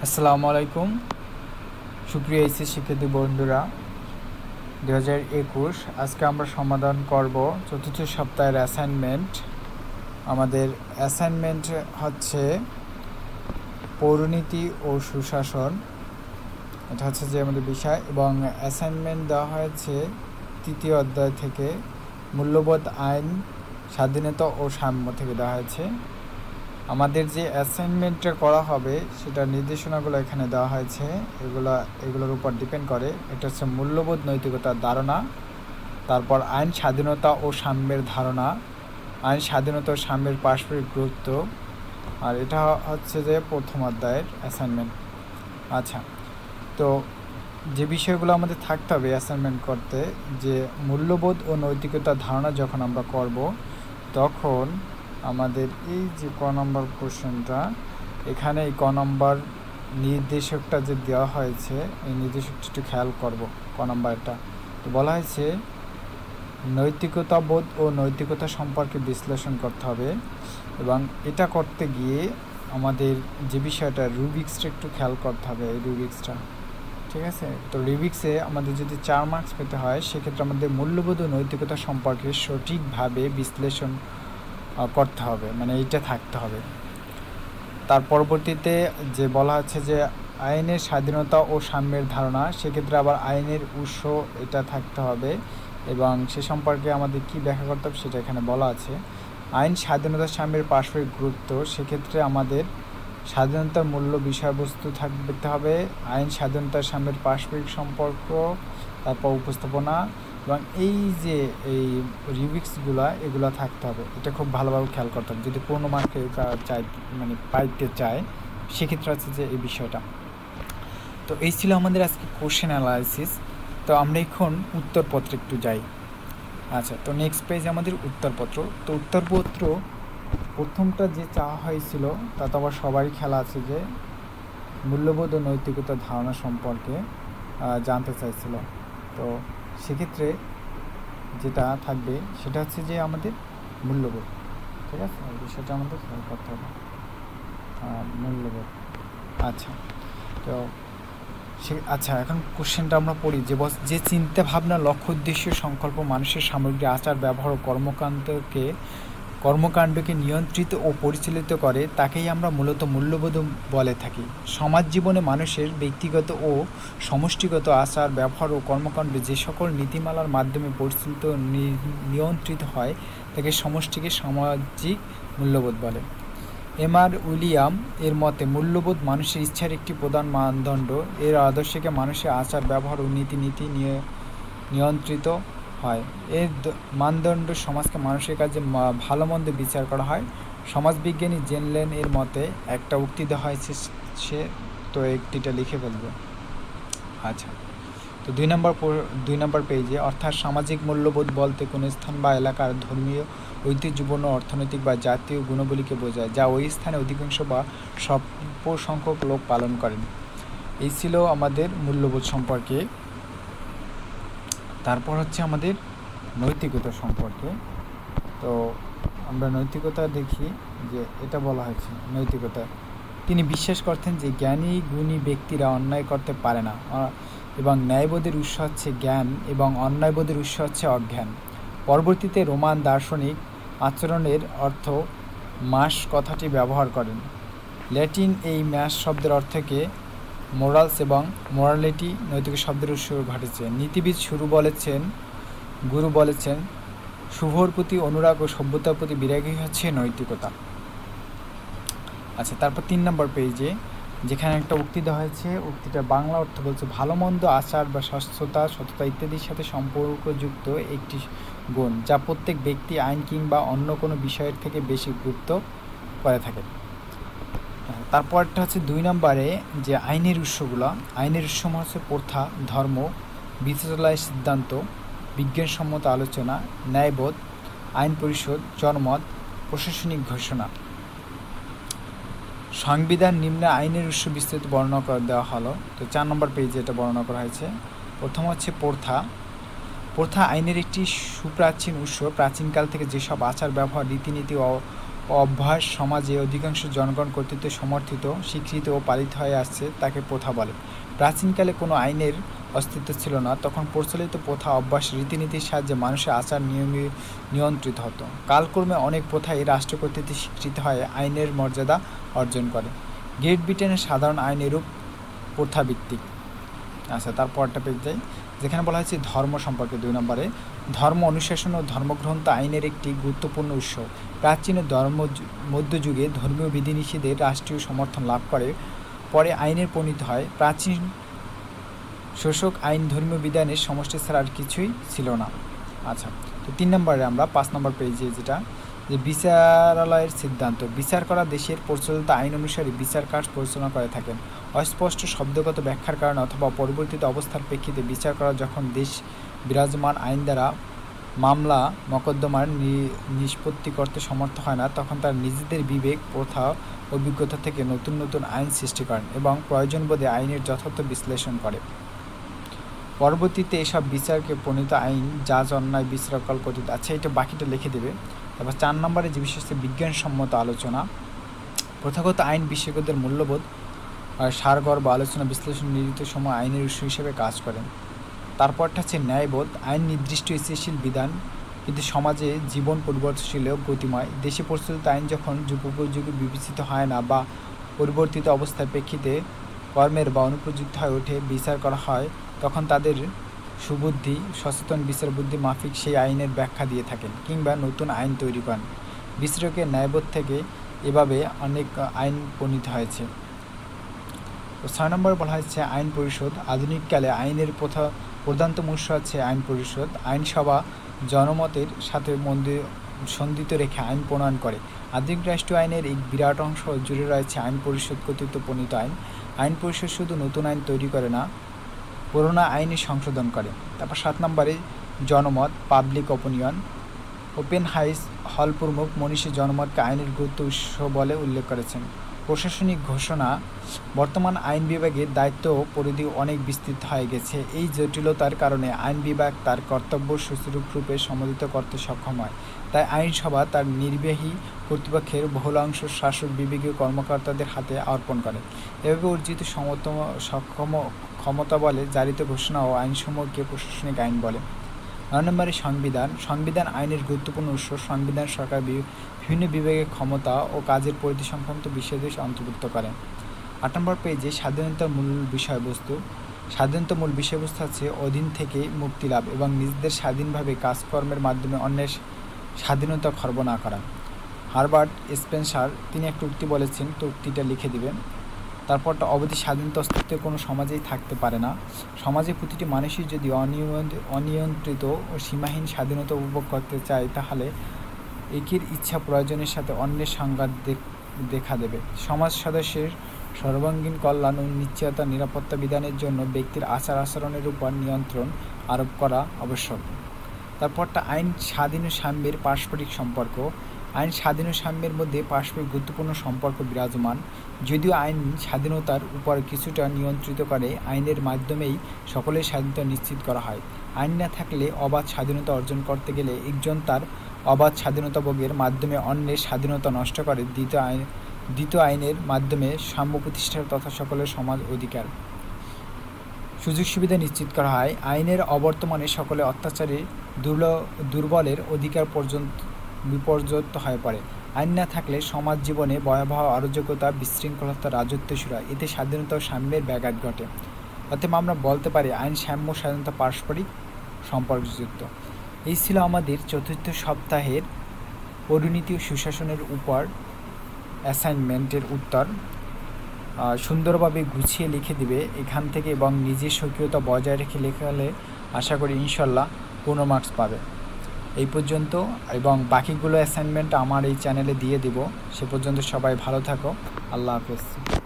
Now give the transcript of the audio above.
আসসালামু আলাইকুম সুপ্রিয় এইচএসসি শিক্ষার্থী বন্ধুরা 2021 আজকে আমরা সমাধান করব চতুর্থ সপ্তাহের অ্যাসাইনমেন্ট। আমাদের অ্যাসাইনমেন্ট হচ্ছে পৌরনীতি ও সুশাসন, এটা হচ্ছে যে আমাদের বিষয়, এবং অ্যাসাইনমেন্ট দেওয়া হয়েছে তৃতীয় অধ্যায় থেকে মূল্যবোধ আইন, স্বাধীনতা ও সাম্য থেকে দেওয়া হয়েছে। আমাদের যে অ্যাসাইনমেন্টটা করা হবে সেটার নির্দেশনাগুলো এখানে দেওয়া হয়েছে, এগুলোর উপর ডিপেন্ড করে। এটা হচ্ছে মূল্যবোধ নৈতিকতার ধারণা, তারপর আইন স্বাধীনতা ও সাম্যের ধারণা, আইন স্বাধীনতা ও সাম্যের পারস্পরিক গুরুত্ব, আর এটা হচ্ছে যে প্রথম অধ্যায়ের অ্যাসাইনমেন্ট। আচ্ছা, তো যে বিষয়গুলো আমাদের থাকতে হবে অ্যাসাইনমেন্ট করতে, যে মূল্যবোধ ও নৈতিকতার ধারণা যখন আমরা করব তখন আমাদের এই যে ক নম্বর কোশ্চেনটা, এখানে এই ক নম্বর নির্দেশকটা যে দেওয়া হয়েছে এই নির্দেশকটা একটু খেয়াল করব। ক নম্বরটা তো বলা হয়েছে নৈতিকতা বোধ ও নৈতিকতা সম্পর্কে বিশ্লেষণ করতে হবে, এবং এটা করতে গিয়ে আমাদের যে বিষয়টা রুবিক্সটা একটু খেয়াল করতে হবে। এই রুবিক্সটা ঠিক আছে, তো রুবিক্সে আমাদের যদি 4 মার্কস পেতে হয় সেক্ষেত্রে আমাদের মূল্যবোধ ও নৈতিকতা সম্পর্কে সঠিকভাবে বিশ্লেষণ করতে হবে, মানে এইটা থাকতে হবে। তার পরবর্তীতে যে বলা হচ্ছে যে আইনের স্বাধীনতা ও সাম্যের ধারণা, সেক্ষেত্রে আবার আইনের উৎস এটা থাকতে হবে, এবং সে সম্পর্কে আমাদের কি ব্যাখ্যা করতে হবে সেটা এখানে বলা আছে। আইন স্বাধীনতা সাম্যের পারস্পরিক গুরুত্ব, সেক্ষেত্রে আমাদের স্বাধীনতার মূল্য বিষয়বস্তু থাকতে হবে, আইন স্বাধীনতার সাম্যের পারস্পরিক সম্পর্ক, তারপর উপস্থাপনা, এবং এই যে এই রিভিক্সগুলো এগুলো থাকতে হবে। এটা খুব ভালোভাবে খেয়াল করতে হবে যদি পূর্ণ মার্কে চাই, মানে পাইতে চায়, সেক্ষেত্রে আছে যে এই বিষয়টা। তো এই ছিল আমাদের আজকে কোশ্চেন অ্যানালাইসিস। তো আমরা এখন উত্তরপত্রে একটু যাই। আচ্ছা, তো নেক্সট পেজে আমাদের উত্তরপত্র। তো উত্তরপত্র প্রথমটা যে চাওয়া হয়েছিল তা তো আবার সবারই খেলা আছে, যে মূল্যবোধ ও নৈতিকতার ধারণা সম্পর্কে জানতে চাইছিল। তো সেক্ষেত্রে যেটা থাকবে সেটা হচ্ছে যে আমাদের মূল্যবোধ, ঠিক আছে, এই বিষয়টা আমাদের খেয়াল করতে হবে, মূল্যবোধ। আচ্ছা, তো আচ্ছা, এখন কোশ্চেনটা আমরা পড়ি। যে চিন্তা ভাবনা, লক্ষ্য, উদ্দেশ্য, সংকল্প মানুষের সামগ্রিক আচার ব্যবহার ও কর্মকাণ্ডকে নিয়ন্ত্রিত ও পরিচালিত করে তাকেই আমরা মূলত মূল্যবোধ বলে থাকি। সমাজ জীবনে মানুষের ব্যক্তিগত ও সমষ্টিগত আচার ব্যবহার ও কর্মকাণ্ড যে সকল নীতিমালার মাধ্যমে পরিচালিত নিয়ন্ত্রিত হয় তাকে সমষ্টিকে সামাজিক মূল্যবোধ বলে। এমআর উইলিয়াম এর মতে মূল্যবোধ মানুষের ইচ্ছার একটি প্রধান মানদণ্ড। এর আদর্শকে মানুষের আচার ব্যবহার ও নীতি নিয়ন্ত্রিত হয়। এর মানদণ্ড সমাজকে মানুষের কাছে ভালো মন্দ বিচার করা হয়। সমাজবিজ্ঞানী জেনলেন এর মতে একটা উক্তি দেওয়া হয়েছে, সে তো একটিটা লিখে ফেলবে। আচ্ছা, তো 2 নম্বর পেজে, অর্থাৎ সামাজিক মূল্যবোধ বলতে কোনো স্থান বা এলাকার ধর্মীয়, ঐতিহ্যপূর্ণ, অর্থনৈতিক বা জাতীয় গুণাবলীকে বোঝায় যা ওই স্থানে অধিকাংশ বা স্বল্প সংখ্যক লোক পালন করেন। এই ছিল আমাদের মূল্যবোধ সম্পর্কে। তারপর হচ্ছে আমাদের নৈতিকতা সম্পর্কে। তো আমরা নৈতিকতা দেখি যে এটা বলা হয়েছে নৈতিকতা। তিনি বিশ্বাস করতেন যে জ্ঞানী গুণী ব্যক্তিরা অন্যায় করতে পারে না, এবং ন্যায়বোধের উৎস হচ্ছে জ্ঞান এবং অন্যায়বোধের উৎস হচ্ছে অজ্ঞান। পরবর্তীতে রোমান দার্শনিক আচরণের অর্থ মাস কথাটি ব্যবহার করেন। ল্যাটিন এই ম্যাস শব্দের অর্থকে মোরালস এবং মোরালিটি নৈতিক শব্দের উৎস ঘটেছে। নীতিবিদ গুরু বলেছেন শুভর প্রতি অনুরাগ ও সভ্যতার প্রতি বিরাগী হচ্ছে নৈতিকতা। আচ্ছা, তারপর 3 নম্বর পেজে যেখানে একটা উক্তি দেওয়া হয়েছে, উক্তিটা বাংলা অর্থ বলছে ভালো মন্দ আচার বা স্বচ্ছতা, সততা ইত্যাদির সাথে সম্পর্কযুক্ত একটি গুণ যা প্রত্যেক ব্যক্তি আইন কিংবা অন্য কোনো বিষয়ের থেকে বেশি গুরুত্ব করে থাকে। তারপরটা হচ্ছে 2 নম্বরে যে আইনের উৎসগুলো। আইনের উৎস হচ্ছে প্রথা, ধর্ম, বিচারালয় সিদ্ধান্ত, বিজ্ঞানসম্মত আলোচনা, ন্যায়বোধ, আইন পরিষদ, জনমত, প্রশাসনিক ঘোষণা। সংবিধান নিম্নে আইনের উৎস বিস্তৃত বর্ণনা করে দেওয়া হলো। তো 4 নম্বর পেজে এটা বর্ণনা করা হয়েছে। প্রথম হচ্ছে প্রথা আইনের একটি সুপ্রাচীন উৎস। প্রাচীনকাল থেকে যেসব আচার ব্যবহার, রীতিনীতি ও ও অভ্যাস সমাজে অধিকাংশ জনগণ কর্তৃক সমর্থিত, স্বীকৃত ও পালিত হয়ে আসছে তাকে প্রথা বলে। প্রাচীনকালে কোনো আইনের অস্তিত্ব ছিল না, তখন প্রচলিত প্রথা, অভ্যাস, রীতিনীতির সাহায্যে মানুষের আচার নিয়ন্ত্রিত হতো। কালক্রমে অনেক প্রথাই রাষ্ট্র কর্তৃক স্বীকৃত হয়ে আইনের মর্যাদা অর্জন করে। গ্রেট ব্রিটেনের সাধারণ আইন এরূপ প্রথাভিত্তিক। আচ্ছা, তারপরটা পেজ যাই, যেখানে বলা হয়েছে ধর্ম সম্পর্কে। 2 নম্বরে, ধর্ম অনুশাসন ও ধর্মগ্রন্থ আইনের একটি গুরুত্বপূর্ণ উৎস। প্রাচীন মধ্যযুগে ধর্মীয় বিধিনিষেধের রাষ্ট্রীয় সমর্থন লাভ করে পরে আইনের পরিণত হয়। প্রাচীন শোষক আইন ধর্মীয় বিধানের সমষ্টি ছাড়া আর কিছুই ছিল না। আচ্ছা, তো 3 নম্বরে আমরা 5 নম্বর পেজে যেটা, যে বিচারালয়ের সিদ্ধান্ত। বিচার করা দেশের প্রচলিত আইন অনুসারে বিচার কাজ পরিচালনা করে থাকেন। অস্পষ্ট শব্দগত ব্যাখ্যার কারণে অথবা পরিবর্তিত অবস্থার প্রেক্ষিতে বিচার করা যখন দেশ বিরাজমান আইন দ্বারা মামলা মকদ্দমার নিষ্পত্তি করতে সমর্থ হয় না, তখন তার নিজেদের বিবেক, প্রথা, অভিজ্ঞতা থেকে নতুন নতুন আইন সৃষ্টি করেন এবং প্রয়োজনবোধে আইনের যথার্থ বিশ্লেষণ করে। পরবর্তীতে এসব বিচারকে প্রণীত আইন জাজ অন্যায় বিচারকল কথিত। আচ্ছা, এটা বাকিটা লিখে দেবে। তারপর 4 নম্বরে যে বিশেষ বিজ্ঞানসম্মত আলোচনা। প্রথাগত আইন বিশেষজ্ঞদের মূল্যবোধ সারগর্ভ আলোচনা বিশ্লেষণ নির্দিষ্ট সময় আইনের উৎস হিসেবে কাজ করেন। তারপরটা হচ্ছে ন্যায়বোধ। আইন নির্দিষ্ট স্থিতিশীল বিধান, কিন্তু সমাজে জীবন পরিবর্তনশীল ও গতিময়। দেশে প্রচলিত আইন যখন যুগোপযোগী বিবেচিত হয় না বা পরিবর্তিত অবস্থার প্রেক্ষিতে কর্মের বা অনুপযুক্ত হয়ে ওঠে, বিচার করা হয়, তখন তাদের সুবুদ্ধি সচেতন বিচার বুদ্ধি মাফিক সেই আইনের ব্যাখ্যা দিয়ে থাকেন কিংবা নতুন আইন তৈরি করেন। বিচারকের ন্যায়বোধ থেকে এভাবে অনেক আইন প্রণীত হয়েছে। তো 6 নম্বরে বলা হয়েছে আইন পরিষদ। আধুনিককালে আইনের প্রধানতম উৎস হচ্ছে আইন পরিষদ। আইনসভা জনমতের সাথে সন্ধিত রেখে আইন প্রণয়ন করে। আধুনিক রাষ্ট্রীয় আইনের এক বিরাট অংশ জুড়ে রয়েছে আইন পরিষদ কর্তৃক প্রণীত আইন। আইন পরিষদ শুধু নতুন আইন তৈরি করে না, পুরোনো আইনে সংশোধন করে। তারপর 7 নম্বরে জনমত, পাবলিক অপিনিয়ন। ওপেন হাইস হল প্রমুখ মনীষী জনমতকে আইনের গুরুত্ব উৎস বলে উল্লেখ করেছেন। প্রশাসনিক ঘোষণা। বর্তমান আইন বিভাগের দায়িত্ব ও পরিধি অনেক বিস্তৃত হয়ে গেছে। এই জটিলতার কারণে আইন বিভাগ তার কর্তব্য সুচারুরূপে সম্পাদিত করতে সক্ষম হয়। তাই আইনসভা তার নির্বাহী কর্তৃপক্ষের বহুলাংশ শাসক বিভাগীয় কর্মকর্তাদের হাতে অর্পণ করে। এভাবে অর্জিত ক্ষমতা বলে জারিত ঘোষণা ও আইনসমূহকে প্রশাসনিক আইন বলে। 9 নম্বরে সংবিধান। সংবিধান আইনের গুরুত্বপূর্ণ উৎস। সংবিধান সরকার বিভিন্ন বিভাগের ক্ষমতা ও কাজের পরিধি সংক্রান্ত বিষয়দের অন্তর্ভুক্ত করে। 8 নম্বর পেজে স্বাধীনতার মূল বিষয়বস্তু। স্বাধীনতার মূল বিষয়বস্তু হচ্ছে অধীন থেকে মুক্তি লাভ এবং নিজেদের স্বাধীনভাবে কাজকর্মের মাধ্যমে অন্যের স্বাধীনতা খর্ব না করা। হারবার্ট স্পেন্সার তিনি একটা উক্তি বলেছেন, তো উক্তিটা লিখে দিবেন। তারপরটা অবধি স্বাধীনতা অস্তিত্ব কোনো সমাজেই থাকতে পারে না। সমাজে প্রতিটি মানুষই যদি অনিয়ন্ত্রিত ও সীমাহীন স্বাধীনতা উপভোগ করতে চায়, তাহলে একের ইচ্ছা প্রয়োজনের সাথে অন্যের সংঘাত দেখা দেবে। সমাজ সদস্যের সর্বাঙ্গীন কল্যাণ ও নিশ্চয়তা নিরাপত্তা বিধানের জন্য ব্যক্তির আচার আচরণের উপর নিয়ন্ত্রণ আরোপ করা আবশ্যক। তারপরটা আইন স্বাধীন ও সাম্যের পারস্পরিক সম্পর্ক। আইন স্বাধীন ও সাম্যের মধ্যে পারস্পরিক গুরুত্বপূর্ণ সম্পর্ক বিরাজমান। যদিও আইন স্বাধীনতার উপর কিছুটা নিয়ন্ত্রিত করে, আইনের মাধ্যমেই সকলের স্বাধীনতা নিশ্চিত করা হয়। আইন না থাকলে অবাধ স্বাধীনতা অর্জন করতে গেলে একজন তার অবাধ স্বাধীনতা ভোগের মাধ্যমে অন্যের স্বাধীনতা নষ্ট করে। দ্বিতীয় আইনের মাধ্যমে সাম্য প্রতিষ্ঠার তথা সকলের সমাজ অধিকার সুযোগ সুবিধা নিশ্চিত করা হয়। আইনের অবর্তমানে সকলে অত্যাচারে দুর্বলের অধিকার বিপর্যস্ত হয়ে পড়ে। আইন না থাকলে সমাজ জীবনে ভয়াবহ অরাজকতা, বিশৃঙ্খলতা রাজত্ব শুরু হয়। এতে স্বাধীনতা ও সাম্যের ব্যাঘাত ঘটে। অতএব আমরা বলতে পারি আইন সাম্য স্বাধীনতা পারস্পরিক সম্পর্কযুক্ত। এই ছিল আমাদের চতুর্থ সপ্তাহের পরিণতি ও সুশাসনের উপর অ্যাসাইনমেন্টের উত্তর। সুন্দরভাবে গুছিয়ে লিখে দিবে এখান থেকে এবং নিজের স্বকীয়তা বজায় রেখে লেখালে আশা করি ইনশাল্লাহ 15 মার্কস পাবে। এই পর্যন্ত, এবং বাকিগুলো অ্যাসাইনমেন্ট আমার এই চ্যানেলে দিয়ে দিব। সে পর্যন্ত সবাই ভালো থাকো। আল্লাহ হাফেজ।